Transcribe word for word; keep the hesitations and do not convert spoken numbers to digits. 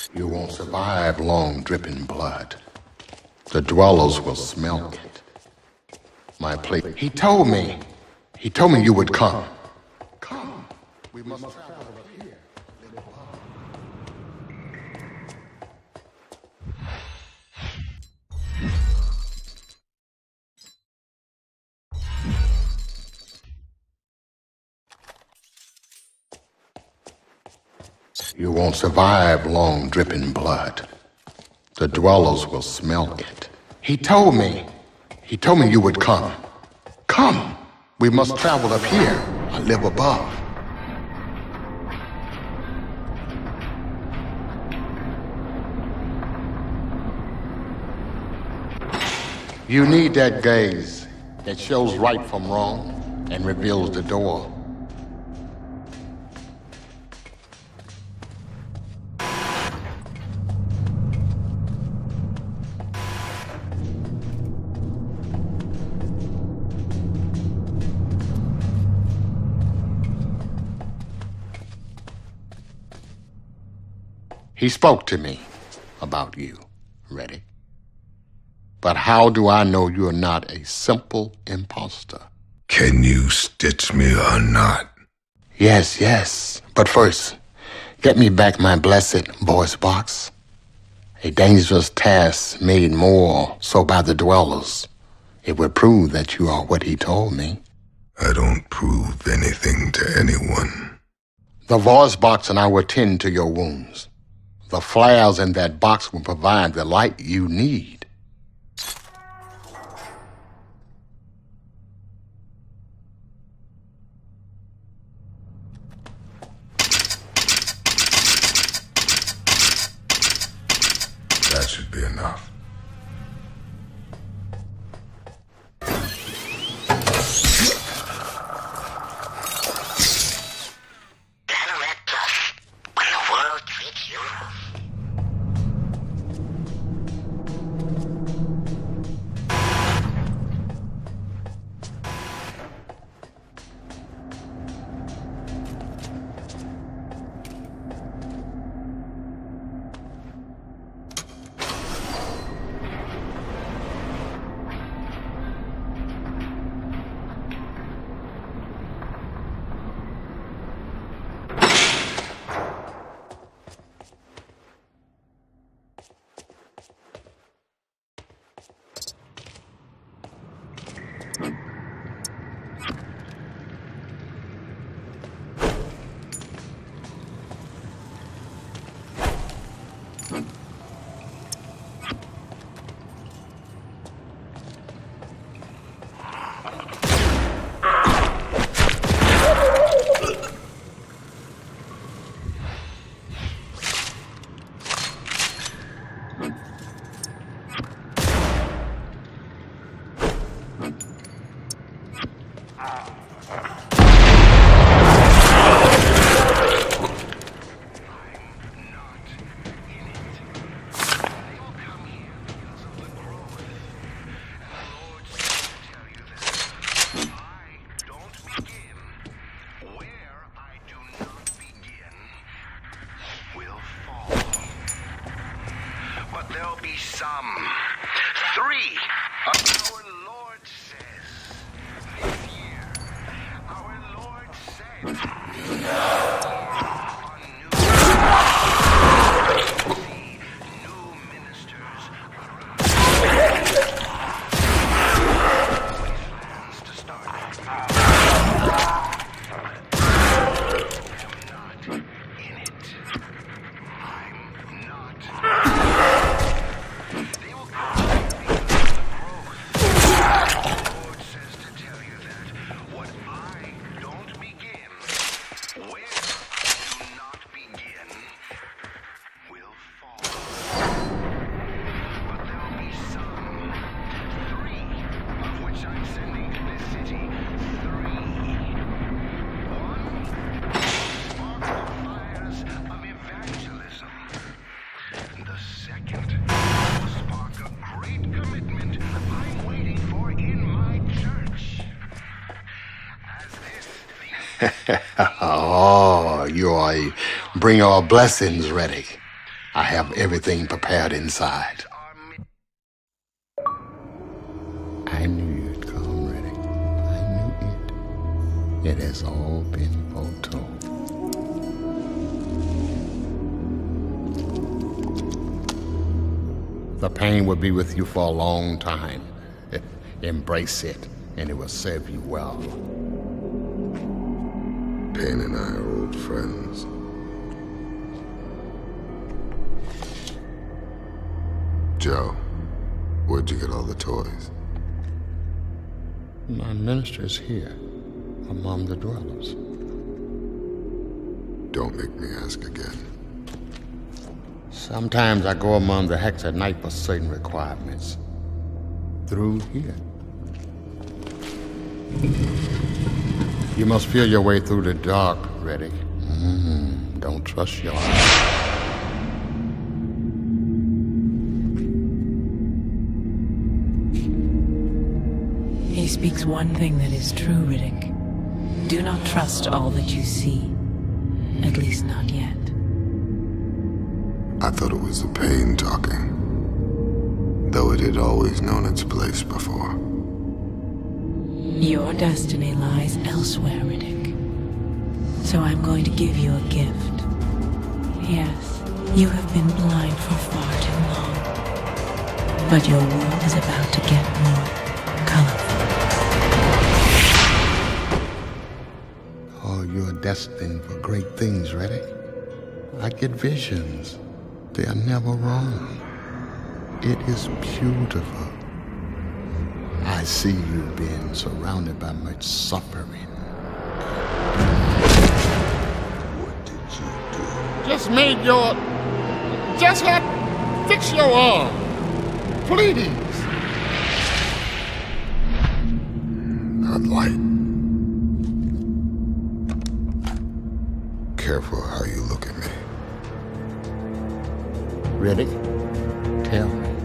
You won't survive long dripping blood. The dwellers will smell it. My plate. He told me. He told me you would come. Come. We must travel up here. You won't survive long dripping blood. The dwellers will smell it. He told me. He told me you would come. Come. We must travel up here. I live above. You need that gaze that shows right from wrong and reveals the door. He spoke to me about you, Riddick. But how do I know you're not a simple imposter? Can you stitch me or not? Yes, yes. But first, get me back my blessed voice box. A dangerous task made more so by the dwellers. It would prove that you are what he told me. I don't prove anything to anyone. The voice box and I will tend to your wounds. The flares in that box will provide the light you need. That should be enough. Oh, you are a bringer of blessings, Riddick. I have everything prepared inside. I knew you'd come, Riddick. I knew it. It has all been foretold. The pain will be with you for a long time. Embrace it, and it will serve you well. Pain and I are old friends. Joe, where'd you get all the toys? My minister's here, among the dwellers. Don't make me ask again. Sometimes I go among the hex at night for certain requirements. Through here. You must feel your way through the dark, Riddick. Mm, don't trust your eyes. He speaks one thing that is true, Riddick. Do not trust all that you see. At least not yet. I thought it was the pain talking, though it had always known its place before. Your destiny lies elsewhere, Riddick. So I'm going to give you a gift. Yes, you have been blind for far too long. But your world is about to get more colorful. Oh, you're destined for great things, Riddick. I get visions. They are never wrong. It is beautiful. I see you being surrounded by much suffering. What did you do? Just made your... Just had... Fix your arm. Please. Not light. Careful how you look at me. Riddick, tell me.